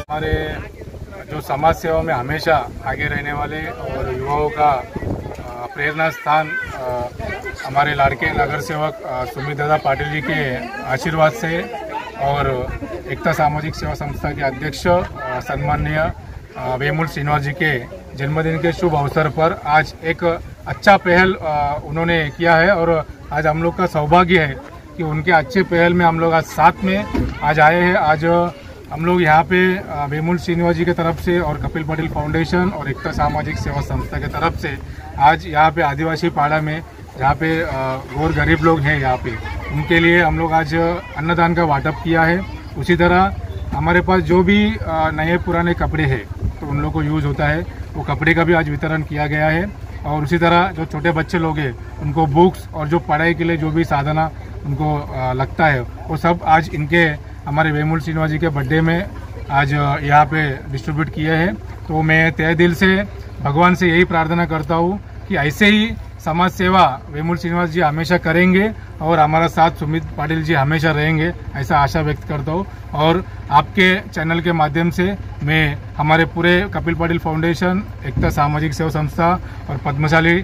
हमारे जो समाज सेवा में हमेशा आगे रहने वाले और युवाओं का प्रेरणा स्थान हमारे लाड़के नगर सेवक सुमित दादा पाटिल जी के आशीर्वाद से और एकता सामाजिक सेवा संस्था के अध्यक्ष सम्माननीय वेमुल श्रीनिवास जी के जन्मदिन के शुभ अवसर पर आज एक अच्छा पहल उन्होंने किया है और आज हम लोग का सौभाग्य है कि उनके अच्छे पहल में हम लोग आज साथ में आज आए हैं। आज हम लोग यहाँ पे वेमुल श्रीनिवास जी की तरफ से और कपिल पाटिल फाउंडेशन और एकता सामाजिक सेवा संस्था की तरफ से आज यहाँ पे आदिवासी पाड़ा में जहाँ पे गौर गरीब लोग हैं यहाँ पे उनके लिए हम लोग आज अन्नदान का वाटप किया है। उसी तरह हमारे पास जो भी नए पुराने कपड़े हैं तो उन लोगों को यूज़ होता है वो कपड़े का भी आज वितरण किया गया है। और उसी तरह जो छोटे बच्चे लोग हैं उनको बुक्स और जो पढ़ाई के लिए जो भी साधना उनको लगता है वो सब आज इनके हमारे वेमुल श्रीनिवास जी के बर्थडे में आज यहाँ पे डिस्ट्रीब्यूट किए हैं। तो मैं तहे दिल से भगवान से यही प्रार्थना करता हूँ कि ऐसे ही समाज सेवा वेमुल श्रीनिवास जी हमेशा करेंगे और हमारा साथ सुमित पाटिल जी हमेशा रहेंगे, ऐसा आशा व्यक्त करता हूँ। और आपके चैनल के माध्यम से मैं हमारे पूरे कपिल पाटिल फाउंडेशन, एकता सामाजिक सेवा संस्था और पद्मशाली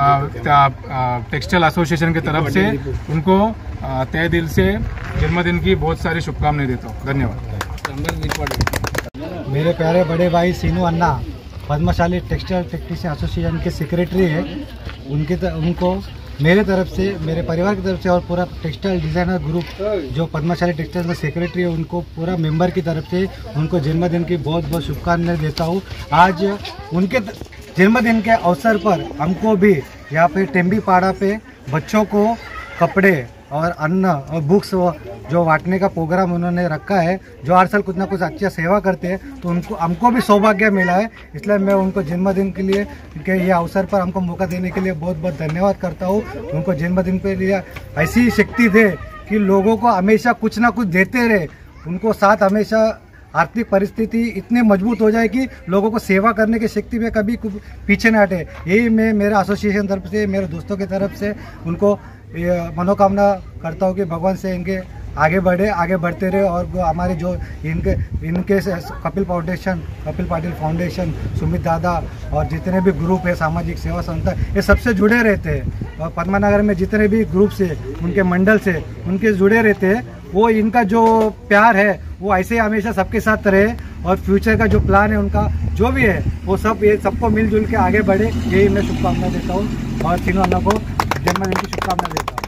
टेक्सटाइल एसोसिएशन की तरफ से उनको तहे दिल से जन्मदिन की बहुत सारी शुभकामनाएं देता हूँ। धन्यवाद। मेरे प्यारे बड़े भाई Seenu Anna Padmashali textile technician association के सेक्रेटरी है, उनको मेरे तरफ से, मेरे परिवार की तरफ से और पूरा टेक्सटाइल डिज़ाइनर ग्रुप जो पद्मशाली टेक्सटाइल का सेक्रेटरी है उनको पूरा मेंबर की तरफ से उनको जन्मदिन की बहुत बहुत शुभकामनाएं देता हूँ। आज उनके जन्मदिन के अवसर पर हमको भी यहाँ पे टेम्बीपाड़ा पे बच्चों को कपड़े और अन्न और बुक्स जो बांटने का प्रोग्राम उन्होंने रखा है। जो हर साल कुछ ना कुछ अच्छा सेवा करते हैं तो उनको हमको भी सौभाग्य मिला है, इसलिए मैं उनको जन्मदिन के लिए के ये अवसर पर हमको मौका देने के लिए बहुत बहुत धन्यवाद करता हूँ। उनको जन्मदिन के लिए ऐसी शक्ति दे कि लोगों को हमेशा कुछ ना कुछ देते रहे, उनको साथ हमेशा आर्थिक परिस्थिति इतनी मजबूत हो जाए कि लोगों को सेवा करने की शक्ति में कभी पीछे न हटे। यही मैं मेरा एसोसिएशन तरफ से, मेरे दोस्तों की तरफ से उनको मनोकामना करता हूँ कि भगवान से इनके आगे बढ़ते रहे और हमारे जो इनके कपिल पाटिल फाउंडेशन, सुमित दादा और जितने भी ग्रुप है सामाजिक सेवा संस्था ये सबसे जुड़े रहते हैं और पद्मानगर में जितने भी ग्रुप से, उनके मंडल से उनके जुड़े रहते हैं। वो इनका जो प्यार है वो ऐसे ही हमेशा सबके साथ रहे और फ्यूचर का जो प्लान है उनका जो भी है वो सब ये सबको मिलजुल के आगे बढ़े, यही मैं शुभकामना देता हूँ और तीनों अन्ना को जन्मदिन की शुभकामना देता हूँ।